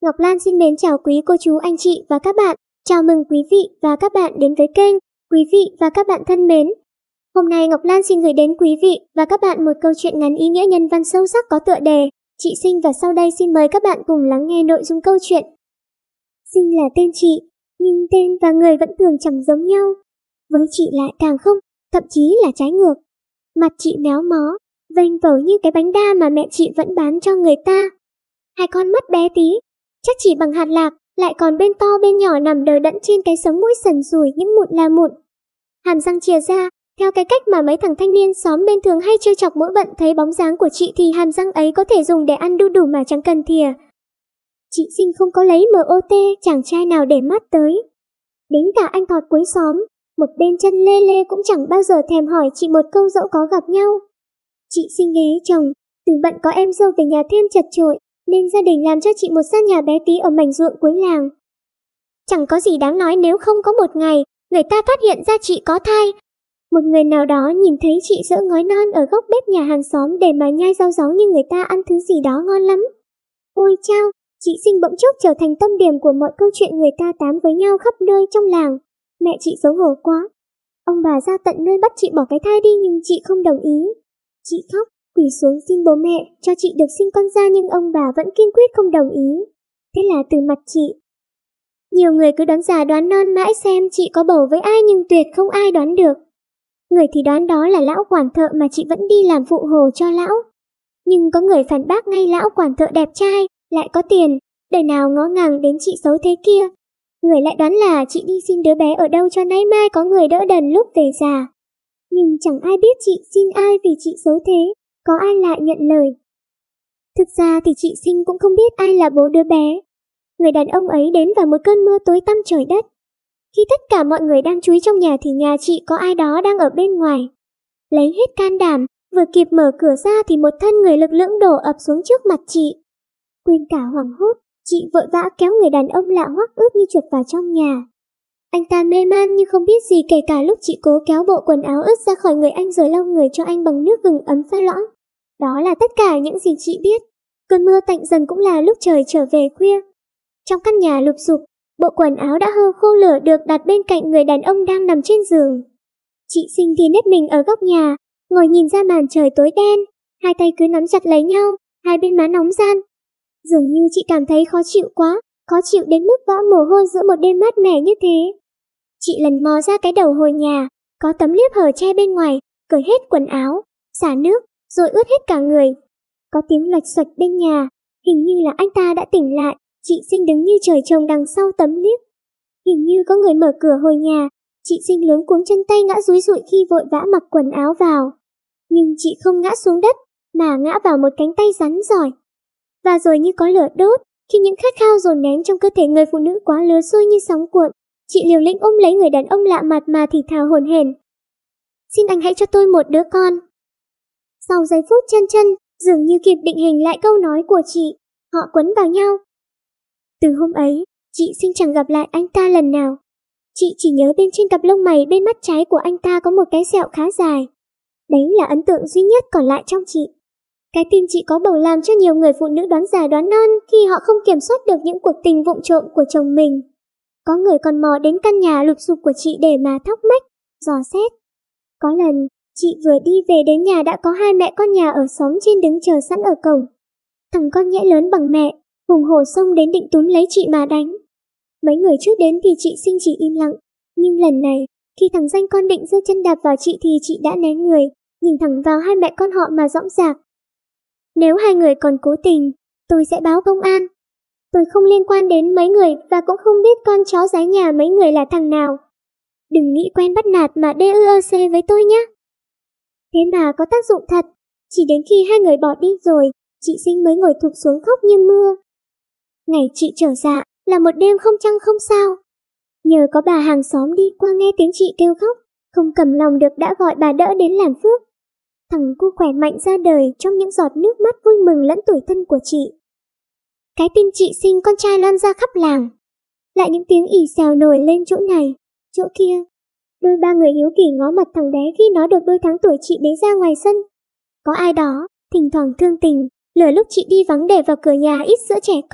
Ngọc Lan xin mến chào quý cô chú anh chị và các bạn. Chào mừng quý vị và các bạn đến với kênh. Quý vị và các bạn thân mến, hôm nay Ngọc Lan xin gửi đến quý vị và các bạn một câu chuyện ngắn ý nghĩa nhân văn sâu sắc có tựa đề Chị Sinh, và sau đây xin mời các bạn cùng lắng nghe nội dung câu chuyện. Sinh là tên chị, nhưng tên và người vẫn thường chẳng giống nhau. Với chị lại càng không, thậm chí là trái ngược. Mặt chị méo mó, vênh vẩu như cái bánh đa mà mẹ chị vẫn bán cho người ta. Hai con mắt bé tí, chắc chỉ bằng hạt lạc, lại còn bên to bên nhỏ nằm đờ đẫn trên cái sống mũi sần sùi những mụn là mụn. Hàm răng chìa ra, theo cái cách mà mấy thằng thanh niên xóm bên thường hay trêu chọc mỗi bận thấy bóng dáng của chị thì hàm răng ấy có thể dùng để ăn đu đủ mà chẳng cần thìa. Chị Sinh không có lấy MOT chàng trai nào để mắt tới. Đến cả anh Thọt cuối xóm, một bên chân lê lê cũng chẳng bao giờ thèm hỏi chị một câu dẫu có gặp nhau. Chị Sinh ghế chồng, từ bận có em dâu về nhà thêm chật chội, nên gia đình làm cho chị một gian nhà bé tí ở mảnh ruộng cuối làng. Chẳng có gì đáng nói nếu không có một ngày, người ta phát hiện ra chị có thai. Một người nào đó nhìn thấy chị giở ngói non ở góc bếp nhà hàng xóm để mà nhai rau ráu như người ta ăn thứ gì đó ngon lắm. Ôi chao, chị Sinh bỗng chốc trở thành tâm điểm của mọi câu chuyện người ta tám với nhau khắp nơi trong làng. Mẹ chị xấu hổ quá. Ông bà ra tận nơi bắt chị bỏ cái thai đi nhưng chị không đồng ý. Chị khóc, quỳ xuống xin bố mẹ cho chị được sinh con ra, nhưng ông bà vẫn kiên quyết không đồng ý. Thế là từ mặt chị, nhiều người cứ đoán già đoán non mãi xem chị có bầu với ai, nhưng tuyệt không ai đoán được. Người thì đoán đó là lão quản thợ mà chị vẫn đi làm phụ hồ cho lão. Nhưng có người phản bác ngay lão quản thợ đẹp trai, lại có tiền, đời nào ngó ngàng đến chị xấu thế kia. Người lại đoán là chị đi xin đứa bé ở đâu cho nay mai có người đỡ đần lúc về già. Nhưng chẳng ai biết chị xin ai vì chị xấu thế, có ai lại nhận lời. Thực ra thì chị Sinh cũng không biết ai là bố đứa bé. Người đàn ông ấy đến vào một cơn mưa tối tăm trời đất. Khi tất cả mọi người đang chúi trong nhà thì nhà chị có ai đó đang ở bên ngoài. Lấy hết can đảm, vừa kịp mở cửa ra thì một thân người lực lưỡng đổ ập xuống trước mặt chị. Quên cả hoảng hốt, chị vội vã kéo người đàn ông lạ hoắc ướt như chuột vào trong nhà. Anh ta mê man như không biết gì, kể cả lúc chị cố kéo bộ quần áo ướt ra khỏi người anh rồi lau người cho anh bằng nước gừng ấm pha loãng. Đó là tất cả những gì chị biết. Cơn mưa tạnh dần cũng là lúc trời trở về khuya. Trong căn nhà lụp xụp, bộ quần áo đã hơ khô lửa được đặt bên cạnh người đàn ông đang nằm trên giường. Chị Sinh thì nếp mình ở góc nhà, ngồi nhìn ra màn trời tối đen, hai tay cứ nắm chặt lấy nhau, hai bên má nóng ran. Dường như chị cảm thấy khó chịu quá, khó chịu đến mức vã mồ hôi giữa một đêm mát mẻ như thế. Chị lần mò ra cái đầu hồi nhà, có tấm liếp hở che bên ngoài, cởi hết quần áo, xả nước, rồi ướt hết cả người. Có tiếng loạch xoạch bên nhà, hình như là anh ta đã tỉnh lại. Chị Sinh đứng như trời trồng đằng sau tấm liếp. Hình như có người mở cửa hồi nhà. Chị Sinh luống cuống chân tay ngã dúi dụi khi vội vã mặc quần áo vào. Nhưng chị không ngã xuống đất, mà ngã vào một cánh tay rắn giỏi. Và rồi như có lửa đốt, khi những khát khao dồn nén trong cơ thể người phụ nữ quá lứa sôi như sóng cuộn, chị liều lĩnh ôm lấy người đàn ông lạ mặt mà thì thào hổn hển. Xin anh hãy cho tôi một đứa con. Sau giây phút chân chân, dường như kịp định hình lại câu nói của chị, họ quấn vào nhau. Từ hôm ấy, chị Sinh chẳng gặp lại anh ta lần nào. Chị chỉ nhớ bên trên cặp lông mày bên mắt trái của anh ta có một cái sẹo khá dài. Đấy là ấn tượng duy nhất còn lại trong chị. Cái tin chị có bầu làm cho nhiều người phụ nữ đoán già đoán non khi họ không kiểm soát được những cuộc tình vụng trộm của chồng mình. Có người còn mò đến căn nhà lụp xụp của chị để mà thóc mách, dò xét. Có lần, chị vừa đi về đến nhà đã có hai mẹ con nhà ở xóm trên đứng chờ sẵn ở cổng. Thằng con nhẽ lớn bằng mẹ, hùng hổ xông đến định túm lấy chị mà đánh. Mấy người trước đến thì chị Sinh chỉ im lặng, nhưng lần này, khi thằng danh con định giơ chân đạp vào chị thì chị đã né người, nhìn thẳng vào hai mẹ con họ mà dõng dạc. Nếu hai người còn cố tình, tôi sẽ báo công an. Tôi không liên quan đến mấy người và cũng không biết con chó dái nhà mấy người là thằng nào. Đừng nghĩ quen bắt nạt mà DUEC với tôi nhé. Thế mà có tác dụng thật, chỉ đến khi hai người bỏ đi rồi, chị Sinh mới ngồi thụp xuống khóc như mưa. Ngày chị trở dạ là một đêm không trăng không sao. Nhờ có bà hàng xóm đi qua nghe tiếng chị kêu khóc, không cầm lòng được đã gọi bà đỡ đến làm phước. Thằng cu khỏe mạnh ra đời trong những giọt nước mắt vui mừng lẫn tủi thân của chị. Cái tin chị sinh con trai lan ra khắp làng. Lại những tiếng ì xèo nổi lên chỗ này, chỗ kia. Đôi ba người hiếu kỳ ngó mặt thằng bé khi nó được đôi tháng tuổi chị bế ra ngoài sân. Có ai đó, thỉnh thoảng thương tình, lừa lúc chị đi vắng để vào cửa nhà ít sữa trẻ con,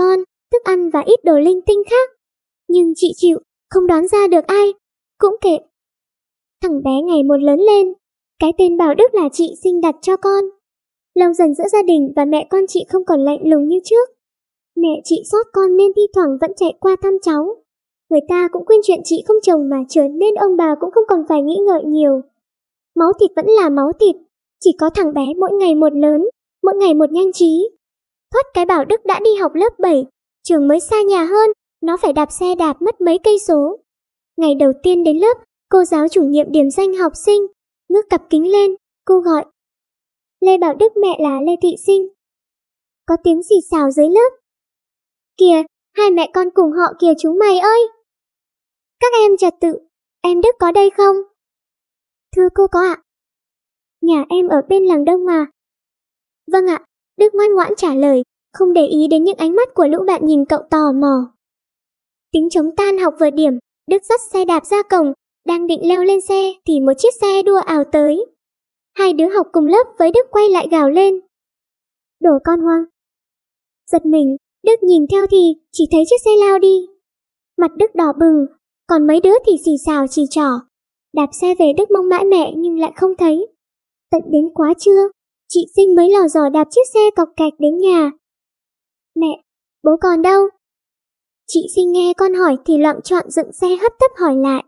thức ăn và ít đồ linh tinh khác. Nhưng chị chịu, không đoán ra được ai. Cũng kệ. Thằng bé ngày một lớn lên. Cái tên Bảo Đức là chị Sinh đặt cho con. Lâu dần giữa gia đình và mẹ con chị không còn lạnh lùng như trước. Mẹ chị xót con nên thi thoảng vẫn chạy qua thăm cháu. Người ta cũng quên chuyện chị không chồng mà trở nên ông bà cũng không còn phải nghĩ ngợi nhiều. Máu thịt vẫn là máu thịt, chỉ có thằng bé mỗi ngày một lớn, mỗi ngày một nhanh trí. Thoát cái Bảo Đức đã đi học lớp 7, trường mới xa nhà hơn, nó phải đạp xe đạp mất mấy cây số. Ngày đầu tiên đến lớp, cô giáo chủ nhiệm điểm danh học sinh, ngước cặp kính lên, cô gọi. Lê Bảo Đức, mẹ là Lê Thị Sinh. Có tiếng xì xào dưới lớp. Kìa, hai mẹ con cùng họ kìa chúng mày ơi. Các em trật tự, em Đức có đây không? Thưa cô có ạ. Nhà em ở bên làng Đông mà. Vâng ạ, Đức ngoan ngoãn trả lời, không để ý đến những ánh mắt của lũ bạn nhìn cậu tò mò. Tiếng trống tan học vừa điểm, Đức dắt xe đạp ra cổng, đang định leo lên xe thì một chiếc xe đua ào tới. Hai đứa học cùng lớp với Đức quay lại gào lên. Đồ con hoang. Giật mình, Đức nhìn theo thì chỉ thấy chiếc xe lao đi. Mặt Đức đỏ bừng, còn mấy đứa thì xì xào chỉ trỏ. Đạp xe về Đức mong mãi mẹ nhưng lại không thấy. Tận đến quá trưa, chị Sinh mới lò dò đạp chiếc xe cọc cạch đến nhà. Mẹ, bố con đâu? Chị Sinh nghe con hỏi thì loạng choạng dựng xe hấp tấp hỏi lại.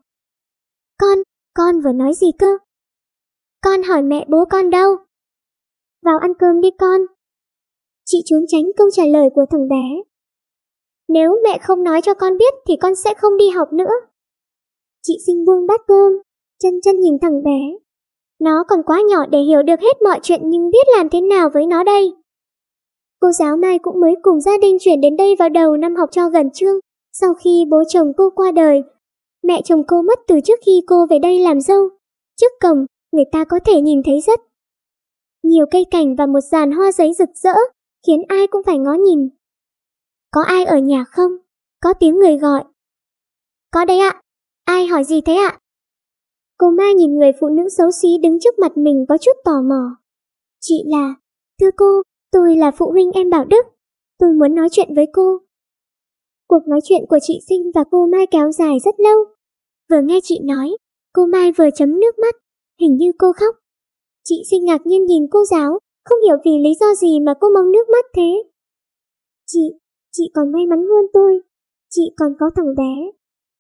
Con vừa nói gì cơ? Con hỏi mẹ bố con đâu? Vào ăn cơm đi con. Chị trốn tránh câu trả lời của thằng bé. Nếu mẹ không nói cho con biết thì con sẽ không đi học nữa. Chị Sinh buông bát cơm, chân nhìn thằng bé. Nó còn quá nhỏ để hiểu được hết mọi chuyện nhưng biết làm thế nào với nó đây. Cô giáo Mai cũng mới cùng gia đình chuyển đến đây vào đầu năm học cho gần chương, sau khi bố chồng cô qua đời. Mẹ chồng cô mất từ trước khi cô về đây làm dâu. Trước cổng, người ta có thể nhìn thấy rất nhiều cây cảnh và một dàn hoa giấy rực rỡ, khiến ai cũng phải ngó nhìn. Có ai ở nhà không? Có tiếng người gọi. Có đấy ạ. Ai hỏi gì thế ạ? Cô Mai nhìn người phụ nữ xấu xí đứng trước mặt mình có chút tò mò. Chị là... Thưa cô, tôi là phụ huynh em Bảo Đức. Tôi muốn nói chuyện với cô. Cuộc nói chuyện của chị Sinh và cô Mai kéo dài rất lâu. Vừa nghe chị nói, cô Mai vừa chấm nước mắt, hình như cô khóc. Chị Sinh ngạc nhiên nhìn cô giáo, không hiểu vì lý do gì mà cô mong nước mắt thế. Chị còn may mắn hơn tôi. Chị còn có thằng bé.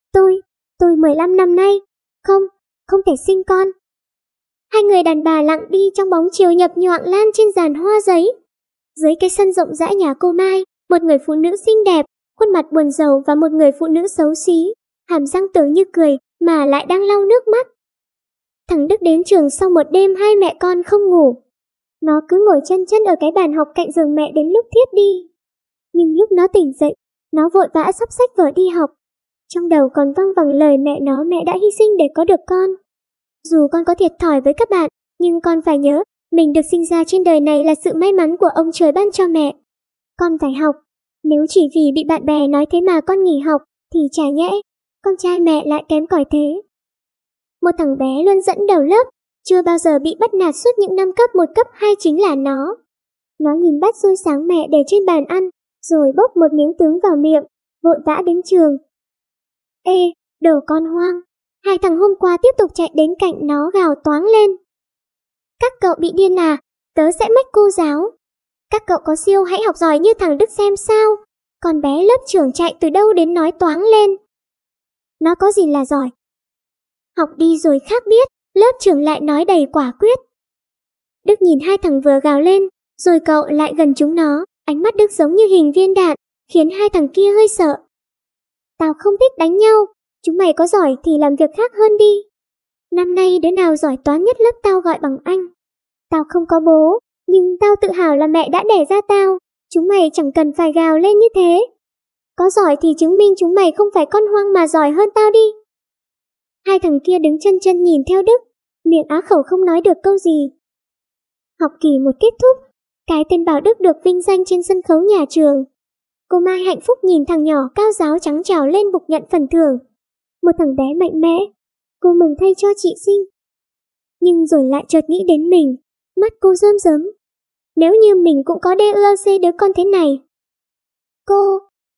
Tôi 15 năm nay. Không thể sinh con. Hai người đàn bà lặng đi trong bóng chiều nhập nhoạng lan trên dàn hoa giấy. Dưới cái sân rộng rãi nhà cô Mai, một người phụ nữ xinh đẹp, khuôn mặt buồn rầu và một người phụ nữ xấu xí, hàm răng tưởng như cười mà lại đang lau nước mắt. Thằng Đức đến trường sau một đêm hai mẹ con không ngủ. Nó cứ ngồi chân ở cái bàn học cạnh giường mẹ đến lúc thiếp đi. Nhưng lúc nó tỉnh dậy, nó vội vã sắp xách vở đi học. Trong đầu còn văng vẳng lời mẹ nó mẹ đã hy sinh để có được con. Dù con có thiệt thòi với các bạn, nhưng con phải nhớ, mình được sinh ra trên đời này là sự may mắn của ông trời ban cho mẹ. Con phải học. Nếu chỉ vì bị bạn bè nói thế mà con nghỉ học, thì chả nhẽ, con trai mẹ lại kém cỏi thế. Một thằng bé luôn dẫn đầu lớp, chưa bao giờ bị bắt nạt suốt những năm cấp 1 cấp 2 chính là nó. Nó nhìn bát xôi sáng mẹ để trên bàn ăn, rồi bốc một miếng trứng vào miệng, vội vã đến trường. Ê, đồ con hoang. Hai thằng hôm qua tiếp tục chạy đến cạnh nó gào toáng lên. Các cậu bị điên à? Tớ sẽ mách cô giáo. Các cậu có siêu hãy học giỏi như thằng Đức xem sao. Con bé lớp trưởng chạy từ đâu đến nói toáng lên. Nó có gì là giỏi? Học đi rồi khác biết, lớp trưởng lại nói đầy quả quyết. Đức nhìn hai thằng vừa gào lên, rồi cậu lại gần chúng nó, ánh mắt Đức giống như hình viên đạn, khiến hai thằng kia hơi sợ. Tao không thích đánh nhau, chúng mày có giỏi thì làm việc khác hơn đi. Năm nay đứa nào giỏi toán nhất lớp tao gọi bằng anh. Tao không có bố, nhưng tao tự hào là mẹ đã đẻ ra tao, chúng mày chẳng cần phải gào lên như thế. Có giỏi thì chứng minh chúng mày không phải con hoang mà giỏi hơn tao đi. Hai thằng kia đứng chân nhìn theo Đức, miệng á khẩu không nói được câu gì. Học kỳ 1 kết thúc, cái tên Bảo Đức được vinh danh trên sân khấu nhà trường. Cô Mai hạnh phúc nhìn thằng nhỏ cao ráo trắng trào lên bục nhận phần thưởng. Một thằng bé mạnh mẽ, cô mừng thay cho chị Sinh. Nhưng rồi lại chợt nghĩ đến mình, mắt cô rơm rớm. Nếu như mình cũng có DULC đứa con thế này.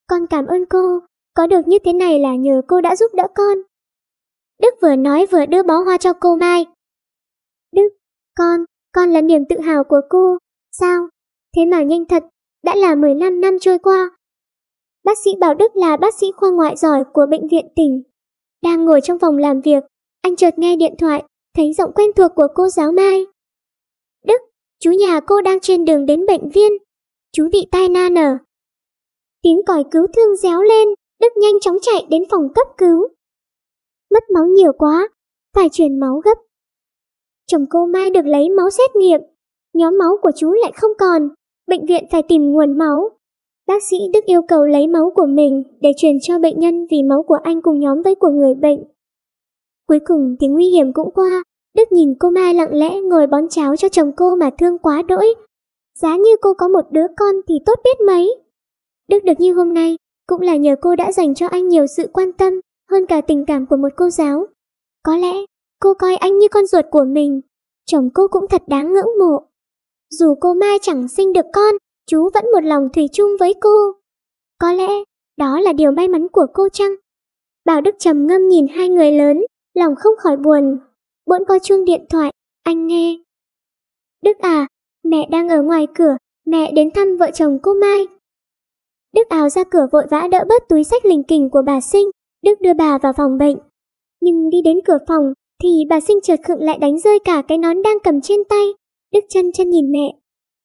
Con cảm ơn cô, có được như thế này là nhờ cô đã giúp đỡ con. Đức vừa nói vừa đưa bó hoa cho cô Mai. Đức, con là niềm tự hào của cô. Sao? Thế mà nhanh thật, đã là 15 năm trôi qua. Bác sĩ Bảo Đức là bác sĩ khoa ngoại giỏi của bệnh viện tỉnh. Đang ngồi trong phòng làm việc, anh chợt nghe điện thoại, thấy giọng quen thuộc của cô giáo Mai. Đức, chú nhà cô đang trên đường đến bệnh viện. Chú bị tai nạn à? Tiếng còi cứu thương réo lên, Đức nhanh chóng chạy đến phòng cấp cứu. Mất máu nhiều quá, phải truyền máu gấp. Chồng cô Mai được lấy máu xét nghiệm, nhóm máu của chú lại không còn, bệnh viện phải tìm nguồn máu. Bác sĩ Đức yêu cầu lấy máu của mình để truyền cho bệnh nhân vì máu của anh cùng nhóm với của người bệnh. Cuối cùng tiếng nguy hiểm cũng qua, Đức nhìn cô Mai lặng lẽ ngồi bón cháo cho chồng cô mà thương quá đỗi. Giá như cô có một đứa con thì tốt biết mấy. Đức được như hôm nay cũng là nhờ cô đã dành cho anh nhiều sự quan tâm hơn cả tình cảm của một cô giáo. Có lẽ cô coi anh như con ruột của mình. Chồng cô cũng thật đáng ngưỡng mộ. Dù cô Mai chẳng sinh được con, chú vẫn một lòng thủy chung với cô. Có lẽ đó là điều may mắn của cô chăng? Bảo Đức trầm ngâm nhìn hai người lớn, lòng không khỏi buồn. Bỗng có chuông điện thoại, anh nghe. Đức à, mẹ đang ở ngoài cửa, mẹ đến thăm vợ chồng cô Mai. Đức ào ra cửa vội vã đỡ bớt túi xách lình kình của bà Sinh. Đức đưa bà vào phòng bệnh. Nhưng đi đến cửa phòng thì bà Sinh chợt khựng lại đánh rơi cả cái nón đang cầm trên tay. Đức chân nhìn mẹ.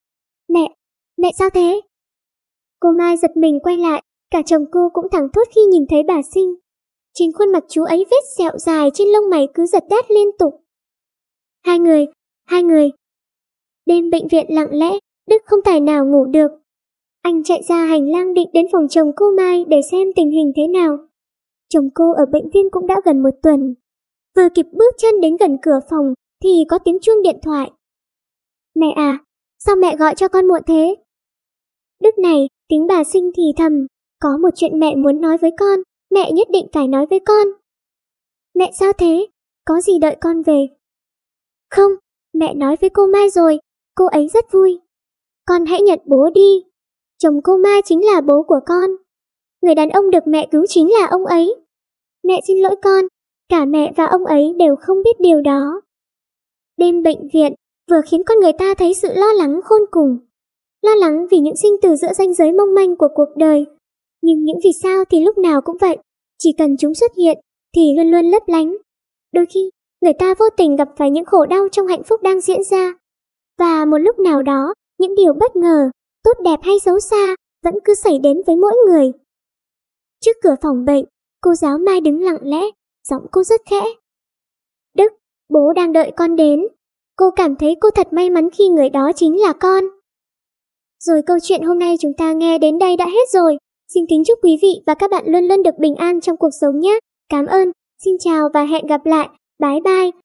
Mẹ sao thế? Cô Mai giật mình quay lại, cả chồng cô cũng thẳng thốt khi nhìn thấy bà Sinh. Trên khuôn mặt chú ấy vết sẹo dài trên lông mày cứ giật đét liên tục. Hai người. Đêm bệnh viện lặng lẽ, Đức không tài nào ngủ được. Anh chạy ra hành lang định đến phòng chồng cô Mai để xem tình hình thế nào. Chồng cô ở bệnh viện cũng đã gần 1 tuần. Vừa kịp bước chân đến gần cửa phòng thì có tiếng chuông điện thoại. Mẹ à, sao mẹ gọi cho con muộn thế? Đức này, tiếng bà Sinh thì thầm, có một chuyện mẹ muốn nói với con, mẹ nhất định phải nói với con. Mẹ sao thế? Có gì đợi con về? Không, mẹ nói với cô Mai rồi, cô ấy rất vui. Con hãy nhận bố đi. Chồng cô Mai chính là bố của con. Người đàn ông được mẹ cứu chính là ông ấy. Mẹ xin lỗi con, cả mẹ và ông ấy đều không biết điều đó. Đêm bệnh viện vừa khiến con người ta thấy sự lo lắng khôn cùng. Lo lắng vì những sinh tử giữa ranh giới mong manh của cuộc đời. Nhưng những vì sao thì lúc nào cũng vậy, chỉ cần chúng xuất hiện thì luôn luôn lấp lánh. Đôi khi, người ta vô tình gặp phải những khổ đau trong hạnh phúc đang diễn ra. Và một lúc nào đó, những điều bất ngờ, tốt đẹp hay xấu xa, vẫn cứ xảy đến với mỗi người. Trước cửa phòng bệnh, cô giáo Mai đứng lặng lẽ, giọng cô rất khẽ. Đức, bố đang đợi con đến. Cô cảm thấy cô thật may mắn khi người đó chính là con. Rồi câu chuyện hôm nay chúng ta nghe đến đây đã hết rồi. Xin kính chúc quý vị và các bạn luôn luôn được bình an trong cuộc sống nhé. Cảm ơn, xin chào và hẹn gặp lại. Bye bye.